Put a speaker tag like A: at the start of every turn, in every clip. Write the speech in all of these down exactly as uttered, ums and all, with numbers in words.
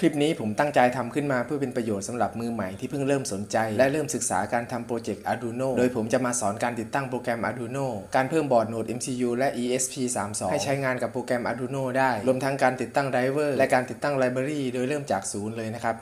A: ลิปนี้ผมตั้งใจทำขึ้นมาเพื่อเป็นประโยชน์สำหรับมือใหม่ที่เพิ่งเริ่มสนใจและเริ่มศึกษาการทำโปรเจกต์ Arduino โดยผมจะมาสอนการติดตั้งโปรแกรม Arduino การเพิ่มบอร์ด Node เอ็ม ซี ยู และ อี เอส พี สามสิบสอง ให้ใช้งานกับโปรแกรม Arduino ได้รวมทั้งการติดตั้งไดรเวอร์และการติดตั้งไลบรารีโดยเริ่มจากศูนย์เลยนะครับ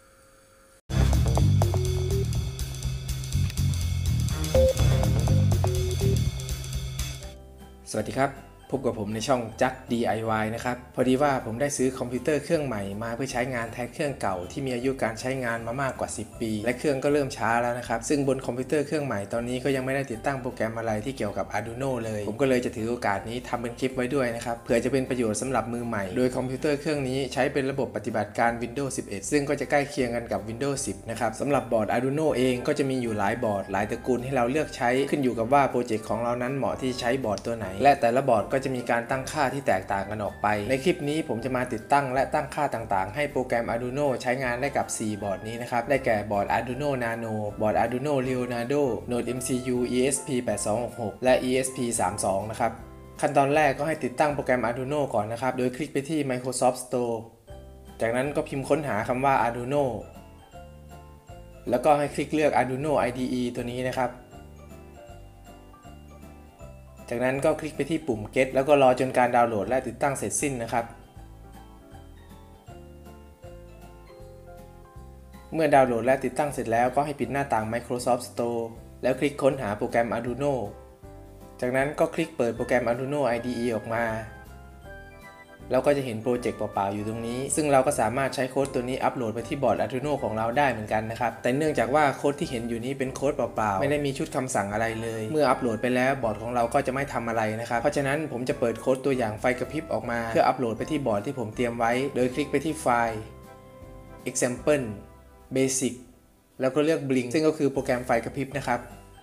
A: สวัสดีครับพบกับผมในช่องจัก ดี ไอ วาย นะครับพอดีว่าผมได้ซื้อคอมพิวเตอร์เครื่องใหม่มาเพื่อใช้งานแทนเครื่องเก่าที่มีอายุการใช้งานมามากกว่าสิบปีและเครื่องก็เริ่มช้าแล้วนะครับซึ่งบนคอมพิวเตอร์เครื่องใหม่ตอนนี้ก็ยังไม่ได้ติดตั้งโปรแกรมอะไรที่เกี่ยวกับ Arduino เลยผมก็เลยจะถือโอกาสนี้ทำเป็นคลิปไว้ด้วยนะครับเผื่อจะเป็นประโยชน์สำหรับมือใหม่โดยคอมพิวเตอร์เครื่องนี้ใช้เป็นระบบปฏิบัติการ Windows สิบเอ็ด ซึ่งก็จะใกล้เคียงกันกับ Windows สิบ นะครับสำหรับบอร์ด Arduino เองก็จะมีอยู่หลายบอร์ดหลายตระกูลให้เราเลือกใช้ขึ้นอยู่กับว่าโปรเจกต์ของเรานั้นเหมาะที่ใช้บอร์ดตัวไหนและแต่ละบอร์ดก็จะมีการตั้งค่าที่แตกต่างกันออกไปในคลิปนี้ผมจะมาติดตั้งและตั้งค่าต่างๆให้โปรแกรม Arduino ใช้งานได้กับสี่บอร์ดนี้นะครับได้แก่บอร์ด Arduino Nano บอร์ด Arduino Leonardo Node เอ็ม ซี ยู อี เอส พี แปดสองหกหก และ อี เอส พี สามสิบสอง นะครับขั้นตอนแรกก็ให้ติดตั้งโปรแกรม Arduino ก่อนนะครับโดยคลิกไปที่ Microsoft Store จากนั้นก็พิมพ์ค้นหาคำว่า Arduino แล้วก็ให้คลิกเลือก Arduino ไอ ดี อี ตัวนี้นะครับจากนั้นก็คลิกไปที่ปุ่ม Get แล้วก็รอจนการดาวน์โหลดและติดตั้งเสร็จสิ้นนะครับเมื่อดาวน์โหลดและติดตั้งเสร็จแล้วก็ให้ปิดหน้าต่าง Microsoft Store แล้วคลิกค้นหาโปรแกรม Arduino จากนั้นก็คลิกเปิดโปรแกรม Arduino ไอ ดี อี ออกมาเราก็จะเห็นโปรเจกต์เปล่าๆอยู่ตรงนี้ซึ่งเราก็สามารถใช้โค้ดตัวนี้อัปโหลดไปที่บอร์ด Arduino ของเราได้เหมือนกันนะครับแต่เนื่องจากว่าโค้ดที่เห็นอยู่นี้เป็นโค้ดเปล่าๆไม่ได้มีชุดคำสั่งอะไรเลยเมื่ออัปโหลดไปแล้วบอร์ดของเราก็จะไม่ทำอะไรนะครับเพราะฉะนั้นผมจะเปิดโค้ดตัวอย่างไฟกระพริบออกมาเพื่ออัปโหลดไปที่บอร์ดที่ผมเตรียมไว้โดยคลิกไปที่ไฟล์ example basic แล้วก็เลือก blink ซึ่งก็คือโปรแกรมไฟกระพริบนะครับ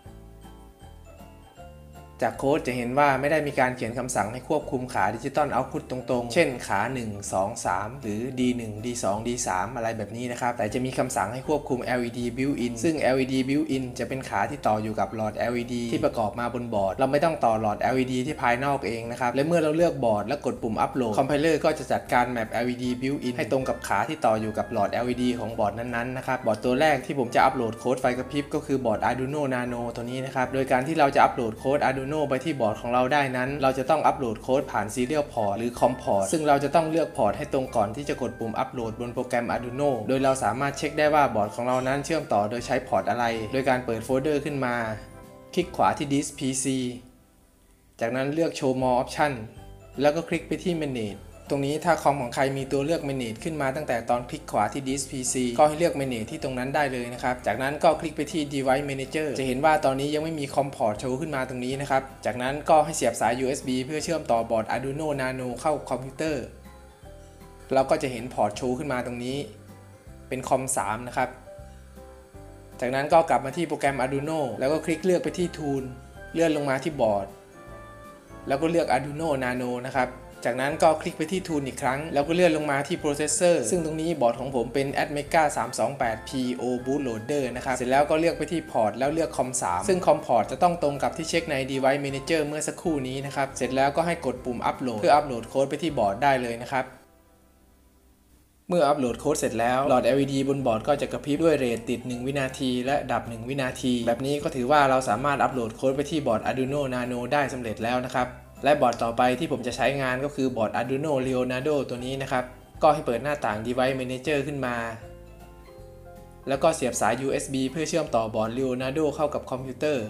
A: จากโค้ดจะเห็นว่าไม่ได้มีการเขียนคำสั่งให้ควบคุมขาดิจิตอลเอาต์พุตตรงๆเช่นขาหนึ่ง สอง สามหรือ ดี หนึ่ง ดี สอง ดี สาม อะไรแบบนี้นะครับแต่จะมีคำสั่งให้ควบคุม แอล อี ดี built-in ซึ่ง แอล อี ดี built-in จะเป็นขาที่ต่ออยู่กับหลอด แอล อี ดี ที่ประกอบมาบนบอร์ดเราไม่ต้องต่อหลอด แอล อี ดี ที่ภายนอกเองนะครับและเมื่อเราเลือกบอร์ดและกดปุ่มอัปโหลดคอมไพเลอร์ก็จะจัดการแมป แอล อี ดี built-in ให้ตรงกับขาที่ต่ออยู่กับหลอด แอล อี ดี ของบอร์ดนั้นๆนะครับบอร์ดตัวแรกที่ผมจะอัปโหลดโค้ดไฟกระพริบก็คือบอร์ด Arduino Nano ตัวนี้นะครับโดยการที่เราจะอัปโหลดโค้ด Arduino ไปที่บอร์ดของเราได้นั้นเราจะต้องอัปโหลดโค้ดผ่าน Serial Port หรือ คอม พอร์ต ซึ่งเราจะต้องเลือกพอร์ตให้ตรงก่อนที่จะกดปุ่มอัปโหลดบนโปรแกรม Arduino โดยเราสามารถเช็คได้ว่าบอร์ดของเรานั้นเชื่อมต่อโดยใช้พอร์ตอะไรโดยการเปิดโฟลเดอร์ขึ้นมาคลิกขวาที่ Disk พี ซี จากนั้นเลือก Show More Option แล้วก็คลิกไปที่ Manage ตรงนี้ถ้าคอมของใครมีตัวเลือก Manage ขึ้นมาตั้งแต่ตอนคลิกขวาที่ Disk พี ซี ก็ให้เลือก Manage ที่ตรงนั้นได้เลยนะครับจากนั้นก็คลิกไปที่ Device Manager จะเห็นว่าตอนนี้ยังไม่มีคอมพอร์ตโชว์ขึ้นมาตรงนี้นะครับจากนั้นก็ให้เสียบสาย ยู เอส บี เพื่อเชื่อมต่อบอร์ด Arduino Nano เข้าคอมพิวเตอร์เราก็จะเห็นพอร์ตโชว์ขึ้นมาตรงนี้เป็นคอม สามนะครับจากนั้นก็กลับมาที่โปรแกรม Arduino แล้วก็คลิกเลือกไปที่ Tool เลื่อนลงมาที่บอร์ดแล้วก็เลือก Arduino Nano นะครับจากนั้นก็คลิกไปที่ Tool อีกครั้งแล้วก็เลื่อนลงมาที่ Processor ซึ่งตรงนี้บอร์ดของผมเป็น Atmega สามสองแปด พี โอ Bootloader นะครับเสร็จแล้วก็เลือกไปที่พอร์ตแล้วเลือกคอม สามซึ่งคอมพอร์ตจะต้องตรงกับที่เช็คใน Device Manager เมื่อสักครู่นี้นะครับเสร็จแล้วก็ให้กดปุ่มอัปโหลดเพื่ออัปโหลดโค้ดไปที่บอร์ดได้เลยนะครับเมื่ออัปโหลดโค้ดเสร็จแล้วหลอด แอล อี ดี บนบอร์ดก็จะกระพริบด้วยเรทติดหนึ่งวินาทีและดับหนึ่งวินาทีแบบนี้ก็ถือว่าเราสามารถอัปโหลดโค้ดไปที่บอร์ด Arduino Nano ได้สำเร็จแล้วนะครับและบอร์ดต่อไปที่ผมจะใช้งานก็คือบอร์ด Arduino Leonardo ตัวนี้นะครับก็ให้เปิดหน้าต่าง Device Manager ขึ้นมาแล้วก็เสียบสาย ยู เอส บี เพื่อเชื่อมต่อบอร์ด Leonardo เข้ากับคอมพิวเตอร์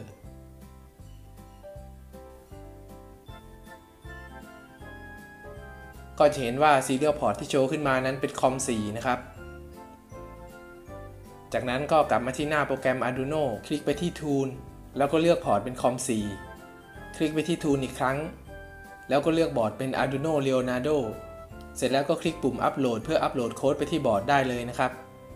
A: ก็จะเห็นว่า Serial Port ที่โชว์ขึ้นมานั้นเป็นคอม สี่ นะครับจากนั้นก็กลับมาที่หน้าโปรแกรม Arduino คลิกไปที่ Tool แล้วก็เลือกพอร์ตเป็นคอม สี่ คลิกไปที่ Tool อีกครั้งแล้วก็เลือกบอร์ดเป็น Arduino Leonardo เสร็จแล้วก็คลิกปุ่มอัปโหลดเพื่ออัปโหลดโค้ดไปที่บอร์ดได้เลยนะครับ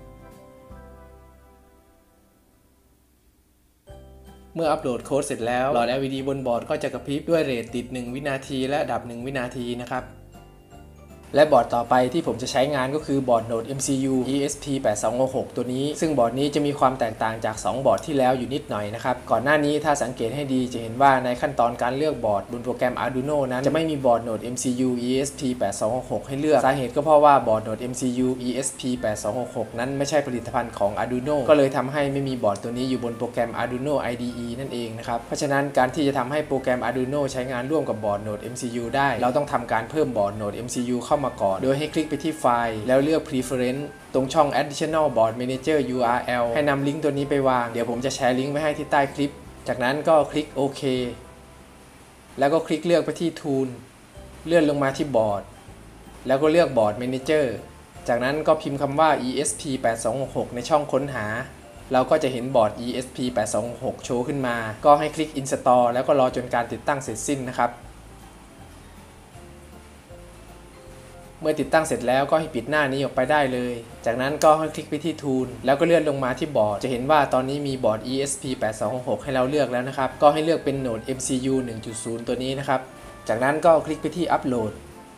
A: เมื่ออัปโหลดโค้ดเสร็จแล้วหลอด แอล อี ดี บนบอร์ดก็จะกระพริบด้วยเรทติดหนึ่งวินาทีและดับหนึ่งวินาทีนะครับและบอร์ดต่อไปที่ผมจะใช้งานก็คือบอร์ด Node เอ็ม ซี ยู อี เอส พี แปดสองหกหก ตัวนี้ซึ่งบอร์ดนี้จะมีความแตกต่างจากสองบอร์ดที่แล้วอยู่นิดหน่อยนะครับก่อนหน้านี้ถ้าสังเกตให้ดีจะเห็นว่าในขั้นตอนการเลือกบอร์ดบนโปรแกรม Arduino นั้นจะไม่มีบอร์ด Node เอ็ม ซี ยู อี เอส พี แปดสองหกหก ให้เลือกสาเหตุก็เพราะว่าบอร์ด Node เอ็ม ซี ยู อี เอส พี แปดสองหกหก นั้นไม่ใช่ผลิตภัณฑ์ของ Arduino ก็เลยทำให้ไม่มีบอร์ดตัวนี้อยู่บนโปรแกรม Arduino ไอ ดี อี นั่นเองนะครับเพราะฉะนั้นการที่จะทำให้โปรแกรม Arduino ใช้งานร่วมกับบอร์ด Node เอ็ม ซี ยู ได้เราต้องทำการเพิ่มบอร์ด Node เอ็ม ซี ยู เข้ามาก่อนโดยให้คลิกไปที่ไฟล์แล้วเลือก preference ตรงช่อง additional board manager ยู อาร์ แอล ให้นำลิงก์ตัวนี้ไปวางเดี๋ยวผมจะแชร์ลิงก์ไว้ให้ที่ใต้คลิปจากนั้นก็คลิกโอเคแล้วก็คลิกเลือกไปที่ tool เลื่อนลงมาที่บอร์ดแล้วก็เลือก board manager จากนั้นก็พิมพ์คำว่า อี เอส พี แปดสองหกหก ในช่องค้นหาเราก็จะเห็นบอร์ด อี เอส พี แปดสองหกหก โชว์ขึ้นมาก็ให้คลิก install แล้วก็รอจนการติดตั้งเสร็จสิ้นนะครับเมื่อติดตั้งเสร็จแล้วก็ให้ปิดหน้านี้ออกไปได้เลยจากนั้นก็ให้คลิกไปที่ tool แล้วก็เลื่อนลงมาที่บอร์ดจะเห็นว่าตอนนี้มีบอร์ด อี เอส พี แปดสองหกหก ให้เราเลือกแล้วนะครับก็ให้เลือกเป็น Node เอ็ม ซี ยู หนึ่งจุดศูนย์ ตัวนี้นะครับจากนั้นก็คลิกไปที่ upload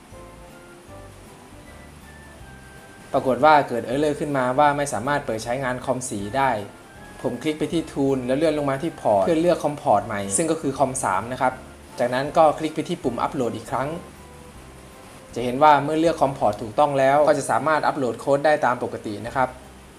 A: ปรากฏว่าเกิด error ขึ้นมาว่าไม่สามารถเปิดใช้งานคอมสี่ได้ผมคลิกไปที่ tool แล้วเลื่อนลงมาที่พอร์ตเพื่อเลือกคอมพอร์ตใหม่ซึ่งก็คือคอมสามนะครับจากนั้นก็คลิกไปที่ปุ่ม upload อีกครั้งจะเห็นว่าเมื่อเลือกคอมพอร์ตถูกต้องแล้วก็จะสามารถอัปโหลดโค้ดได้ตามปกตินะครับ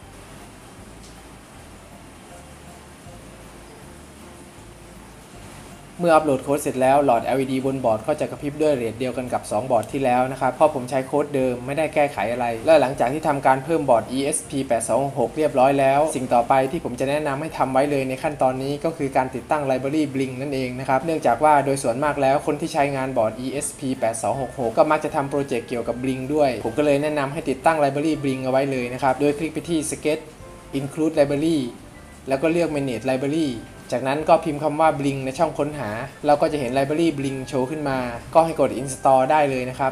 A: เมื่ออัปโหลดโค้ดเสร็จแล้วหลอด แอล อี ดี บนบอร์ดก็จะกระพริบด้วยเรทเดียวกันกับสองบอร์ดที่แล้วนะครับเพราะผมใช้โค้ดเดิมไม่ได้แก้ไขอะไรและหลังจากที่ทำการเพิ่มบอร์ด อี เอส พี แปดสองหกหก เรียบร้อยแล้วสิ่งต่อไปที่ผมจะแนะนำให้ทำไว้เลยในขั้นตอนนี้ก็คือการติดตั้งไลบรารี Blink นั่นเองนะครับเนื่องจากว่าโดยส่วนมากแล้วคนที่ใช้งานบอร์ด อี เอส พี แปดสองหกหก ก็มักจะทำโปรเจกต์เกี่ยวกับ Blink ด้วยผมก็เลยแนะนำให้ติดตั้งไลบรารี Blink เอาไว้เลยนะครับโดยคลิกไปที่ Sketch Include Library แล้วก็เลือก Manage Libraryจากนั้นก็พิมพ์คำว่า Blink ในช่องค้นหาเราก็จะเห็นไลบรารี Blink โชว์ขึ้นมาก็ให้กด install ได้เลยนะครับ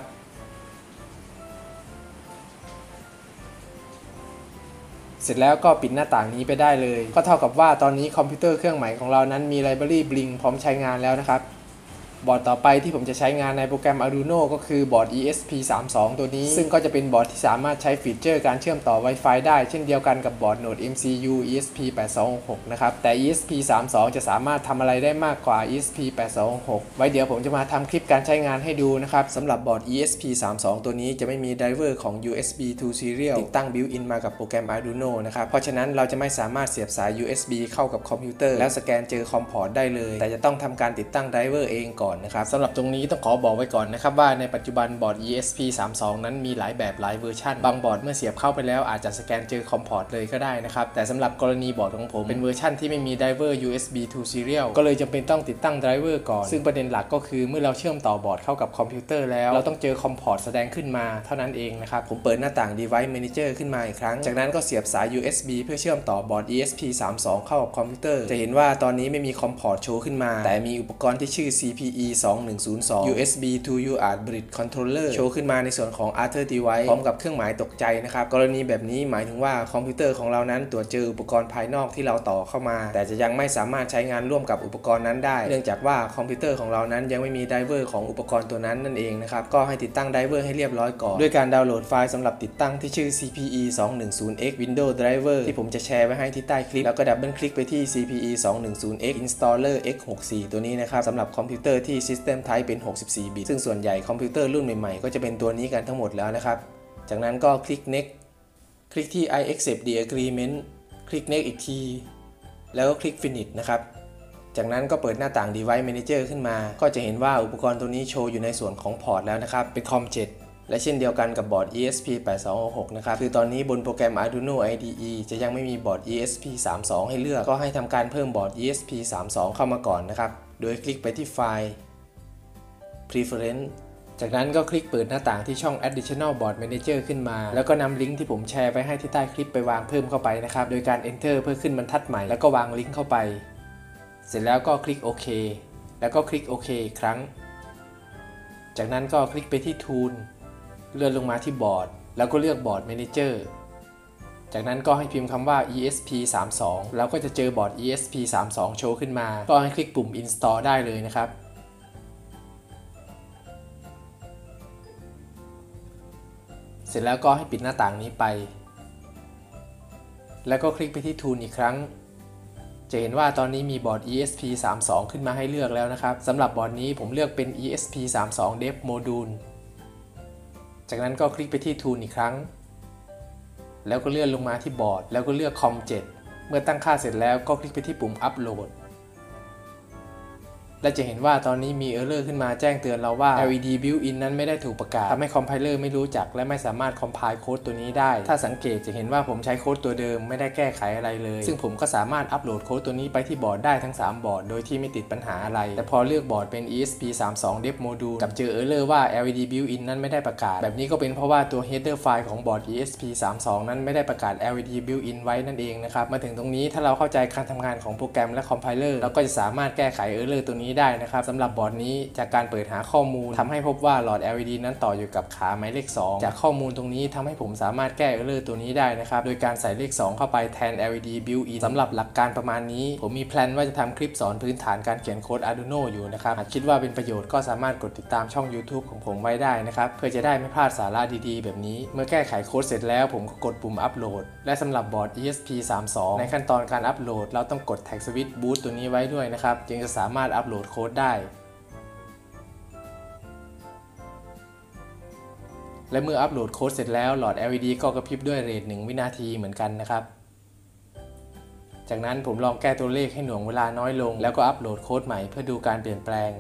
A: เสร็จแล้วก็ปิดหน้าต่างนี้ไปได้เลยก็เท่ากับว่าตอนนี้คอมพิวเตอร์เครื่องใหม่ของเรานั้นมีไลบรารี Blink พร้อมใช้งานแล้วนะครับบอร์ดต่อไปที่ผมจะใช้งานในโปรแกรม Arduino ก็คือบอร์ด อี เอส พี สามสิบสอง ตัวนี้ซึ่งก็จะเป็นบอร์ดที่สามารถใช้ฟีเจอร์การเชื่อมต่อ Wi-Fi ได้เช่นเดียวกันกับบอร์ด Node เอ็ม ซี ยู อี เอส พี แปดสองหกหก นะครับแต่ อี เอส พี สามสิบสอง จะสามารถทำอะไรได้มากกว่า อี เอส พี แปดสองหกหก ไว้เดี๋ยวผมจะมาทำคลิปการใช้งานให้ดูนะครับสำหรับบอร์ด อี เอส พี สามสิบสอง ตัวนี้จะไม่มีไดรเวอร์ของ ยู เอส บี to Serial ติดตั้ง built in มากับโปรแกรม Arduino นะครับเพราะฉะนั้นเราจะไม่สามารถเสียบสาย ยู เอส บี เข้ากับคอมพิวเตอร์แล้วสแกนเจอคอมพอร์ตได้เลยแต่จะต้องทำการติดตั้งไดรเวอร์เองก่อนนะครับสำหรับตรงนี้ต้องขอบอกไว้ก่อนนะครับว่าในปัจจุบันบอร์ด อี เอส พี สามสิบสอง นั้นมีหลายแบบหลายเวอร์ชันบางบอร์ดเมื่อเสียบเข้าไปแล้วอาจจะสแกนเจอคอมพอร์ตเลยก็ได้นะครับแต่สำหรับกรณีบอร์ดของผมเป็นเวอร์ชันที่ไม่มีไดรเวอร์ ยู เอส บี to Serial ก็เลยจำเป็นต้องติดตั้งไดรเวอร์ก่อนซึ่งประเด็นหลักก็คือเมื่อเราเชื่อมต่อบอร์ดเข้ากับคอมพิวเตอร์แล้วเราต้องเจอคอมพอร์ตแสดงขึ้นมาเท่านั้นเองนะครับผมเปิดหน้าต่าง Device Manager ขึ้นมาอีกครั้งจากนั้นก็เสียบสาย ยู เอส บี เพื่อเชื่อมต่อบอร์ด อี เอส พี สามสิบสอง เข้ากับคอมพิวเตอร์จะเห็นว่าตอนนี้ไม่มีคอมพอร์ตโชว์ขึ้นมาแต่มีอุปกรณ์ที่ชื่อ ซี พี อี สองหนึ่งศูนย์สอง ยู เอส บี to ยู อาร์ต Bridge Controller โชว์ขึ้นมาในส่วนของ Other Device พร้อมกับเครื่องหมายตกใจนะครับกรณีแบบนี้หมายถึงว่าคอมพิวเตอร์ของเรานั้นตรวจเจออุปกรณ์ภายนอกที่เราต่อเข้ามาแต่จะยังไม่สามารถใช้งานร่วมกับอุปกรณ์นั้นได้เนื่องจากว่าคอมพิวเตอร์ของเรานั้นยังไม่มีไดรเวอร์ของอุปกรณ์ตัวนั้นนั่นเองนะครับก็ให้ติดตั้งไดรเวอร์ให้เรียบร้อยก่อนด้วยการดาวน์โหลดไฟล์สำหรับติดตั้งที่ชื่อ ซี พี อี สองหนึ่งศูนย์เอ็กซ์ Windows Driver ที่ผมจะแชร์ไว้ให้ที่ใต้คลิปแล้วก็ดับเบิลคลิกไปที่ ซี พี อี สองหนึ่งศูนย์เอ็กซ์ Installer เอ็กซ์ หกสิบสี่ ตัวนี้นะครับสำหรับคอมพิวเตอร์ที่ System Type เป็นหกสิบสี่บิตซึ่งส่วนใหญ่คอมพิวเตอร์รุ่นใหม่ๆก็จะเป็นตัวนี้กันทั้งหมดแล้วนะครับจากนั้นก็คลิก next คลิกที่ I accept the agreement คลิก next อีกทีแล้วก็คลิก finish นะครับจากนั้นก็เปิดหน้าต่าง device manager ขึ้นมาก็จะเห็นว่าอุปกรณ์ตัวนี้โชว์อยู่ในส่วนของพอร์ตแล้วนะครับเป็นคอมเจ็ดและเช่นเดียวกันกับบอร์ด อี เอส พี แปดสองหกหก นะครับคือตอนนี้บนโปรแกรม Arduino ไอ ดี อี จะยังไม่มีบอร์ด อี เอส พี สามสิบสอง ให้เลือกก็ให้ทำการเพิ่มบอร์ด อี เอส พี สามสิบสอง เข้ามาก่อนนะครับโดยคลิกไปที่ไฟล์ preferenceจากนั้นก็คลิกเปิดหน้าต่างที่ช่อง additional board manager ขึ้นมาแล้วก็นำลิงก์ที่ผมแชร์ไปให้ที่ใต้คลิปไปวางเพิ่มเข้าไปนะครับโดยการ enter เพื่อขึ้นบรรทัดใหม่แล้วก็วางลิงก์เข้าไปเสร็จแล้วก็คลิกโอเคแล้วก็คลิกโอเคอีกครั้งจากนั้นก็คลิกไปที่ tool เลื่อนลงมาที่บอร์ดแล้วก็เลือกบอร์ด manager จากนั้นก็ให้พิมพ์คำว่า อี เอส พี สามสิบสอง แล้วก็จะเจอบอร์ด อี เอส พี สามสิบสอง โชว์ขึ้นมาก็ให้คลิกปุ่ม install ได้เลยนะครับเสร็จแล้วก็ให้ปิดหน้าต่างนี้ไปแล้วก็คลิกไปที่ Tool อีกครั้งจะเห็นว่าตอนนี้มีบอร์ด อี เอส พี สามสิบสอง ขึ้นมาให้เลือกแล้วนะครับสำหรับบอร์ดนี้ผมเลือกเป็น อี เอส พี สามสิบสอง Dev Module จากนั้นก็คลิกไปที่ Tool อีกครั้งแล้วก็เลื่อนลงมาที่บอร์ดแล้วก็เลือก คอม เจ็ด เมื่อตั้งค่าเสร็จแล้วก็คลิกไปที่ปุ่ม Upload และจะเห็นว่าตอนนี้มี Error ขึ้นมาแจ้งเตือนเราว่า แอล อี ดี Built-in นั้นไม่ได้ถูกประกาศทำให้คอมไพเลอร์ไม่รู้จักและไม่สามารถคอมไพล์โค้ดตัวนี้ได้ถ้าสังเกตจะเห็นว่าผมใช้โค้ดตัวเดิมไม่ได้แก้ไขอะไรเลยซึ่งผมก็สามารถอัปโหลดโค้ดตัวนี้ไปที่บอร์ดได้ทั้งสามบอร์ดโดยที่ไม่ติดปัญหาอะไรแต่พอเลือกบอร์ดเป็น อี เอส พี สามสิบสอง Dev Module กับเจอ Error ว่า แอล อี ดี Built-in นั้นไม่ได้ประกาศแบบนี้ก็เป็นเพราะว่าตัว Header File ของบอร์ด อี เอส พี สามสิบสอง นั้นไม่ได้ประกาศ แอล อี ดี Built-in ไว้นั่นเองนะครับมาถึงตรงนี้ถ้าเราเข้าใจการทำงานของโปรแกรมและคอมไพเลอร์เราก็จะสามารถแก้ไข Error ตัวนี้ได้นะครับสำหรับบอร์ดนี้จากการเปิดหาข้อมูลทำให้พบว่าหลอด แอล อี ดี นั้นต่ออยู่กับขาหมายเลขสองจากข้อมูลตรงนี้ทำให้ผมสามารถแก้ Error ตัวนี้ได้นะครับโดยการใส่เลขสองเข้าไปแทน แอล อี ดี Built-in สำหรับหลักการประมาณนี้ผมมีแพลนว่าจะทำคลิปสอนพื้นฐานการเขียนโค้ด Arduino อยู่นะครับหากคิดว่าเป็นประโยชน์ก็สามารถกดติดตามช่อง YouTube ของผมไว้ได้นะครับเพื่อจะได้ไม่พลาดสาระดีๆแบบนี้เมื่อแก้ไขโค้ดเสร็จแล้วผมก็กดปุ่มอัปโหลดและสำหรับบอร์ด อี เอส พี สามสิบสอง ในขั้นตอนการอัปโหลดเราต้องกดแท็กสวิตช์บูตตัวนี้ไว้ด้วยนะครับจึงจะสามารถอัปโหลดโค้ดได้และเมื่ออัปโหลดโค้ดเสร็จแล้วหลอด แอล อี ดี ก็กระพริบด้วยเรทหนึ่งวินาทีเหมือนกันนะครับจากนั้นผมลองแก้ตัวเลขให้หน่วงเวลาน้อยลงแล้วก็อัปโหลดโค้ดใหม่เพื่อดูการเปลี่ยนแปลง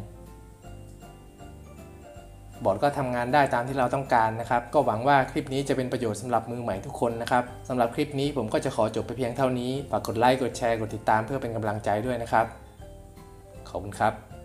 A: บอร์ดก็ทำงานได้ตามที่เราต้องการนะครับก็หวังว่าคลิปนี้จะเป็นประโยชน์สำหรับมือใหม่ทุกคนนะครับสำหรับคลิปนี้ผมก็จะขอจบไปเพียงเท่านี้ฝากกดไลค์กดแชร์กดติดตามเพื่อเป็นกำลังใจด้วยนะครับขอบคุณครับ